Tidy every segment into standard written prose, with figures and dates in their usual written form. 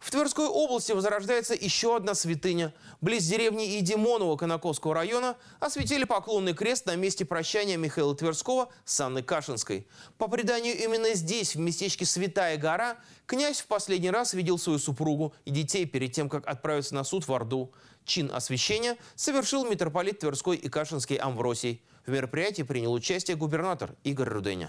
В Тверской области возрождается еще одна святыня. Близ деревни Идимоново Конаковского района осветили поклонный крест на месте прощания Михаила Тверского с Анной Кашинской. По преданию, именно здесь, в местечке Святая Гора, князь в последний раз видел свою супругу и детей перед тем, как отправиться на суд в Орду. Чин освящения совершил митрополит Тверской и Кашинский Амвросий. В мероприятии принял участие губернатор Игорь Руденя.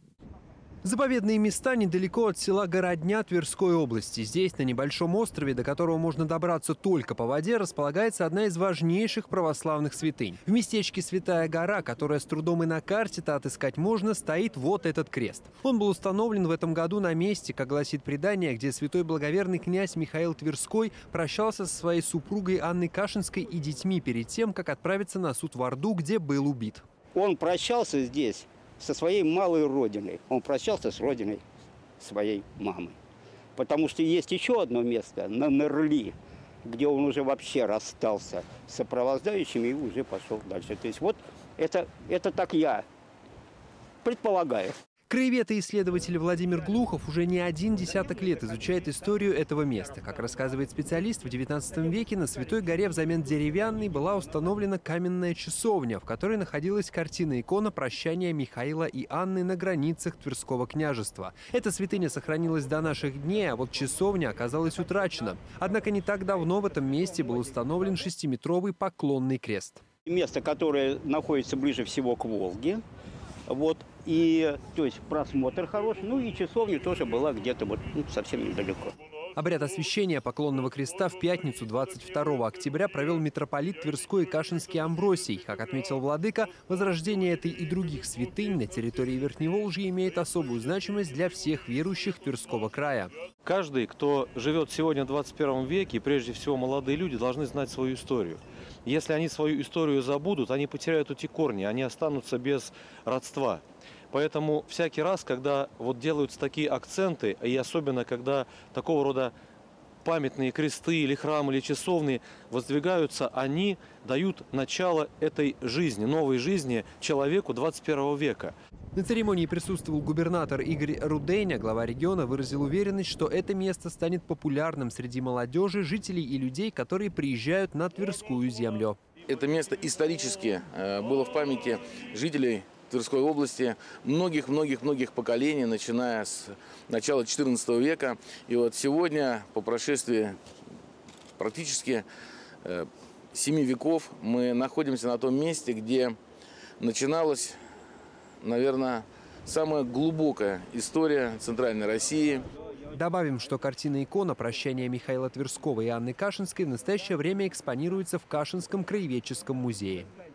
Заповедные места недалеко от села Городня Тверской области. Здесь, на небольшом острове, до которого можно добраться только по воде, располагается одна из важнейших православных святынь. В местечке Святая Гора, которая с трудом и на карте-то отыскать можно, стоит вот этот крест. Он был установлен в этом году на месте, как гласит предание, где святой благоверный князь Михаил Тверской прощался со своей супругой Анной Кашинской и детьми перед тем, как отправиться на суд в Орду, где был убит. Он прощался здесь со своей малой родиной. Он прощался с родиной своей мамы. Потому что есть еще одно место, на Нерли, где он уже вообще расстался с сопровождающими и уже пошел дальше. То есть вот это так я предполагаю. Краевед и исследователь Владимир Глухов уже не один десяток лет изучает историю этого места. Как рассказывает специалист, в XIX веке на Святой горе взамен деревянной была установлена каменная часовня, в которой находилась картина-икона прощания Михаила и Анны на границах Тверского княжества. Эта святыня сохранилась до наших дней, а вот часовня оказалась утрачена. Однако не так давно в этом месте был установлен 6-метровый поклонный крест. Место, которое находится ближе всего к Волге. Вот. И, то есть, просмотр хороший. Ну и часовня тоже была где-то вот совсем недалеко. Обряд освящения поклонного креста в пятницу 22 октября провел митрополит Тверской и Кашинский Амвросий. Как отметил владыка, возрождение этой и других святынь на территории Верхневолжья имеет особую значимость для всех верующих Тверского края. Каждый, кто живет сегодня в 21 веке, и прежде всего молодые люди, должны знать свою историю. Если они свою историю забудут, они потеряют эти корни, они останутся без родства. Поэтому всякий раз, когда вот делаются такие акценты, и особенно когда такого рода памятные кресты или храмы, или часовни воздвигаются, они дают начало этой жизни, новой жизни человеку 21 века. На церемонии присутствовал губернатор Игорь Руденя. Глава региона выразил уверенность, что это место станет популярным среди молодежи, жителей и людей, которые приезжают на Тверскую землю. Это место исторически было в памяти жителей Тверской области многих поколений, начиная с начала XIV века. И вот сегодня, по прошествии практически 7 веков, мы находимся на том месте, где начиналась, наверное, самая глубокая история Центральной России. Добавим, что картина-икона прощания Михаила Тверского и Анны Кашинской в настоящее время экспонируется в Кашинском краеведческом музее.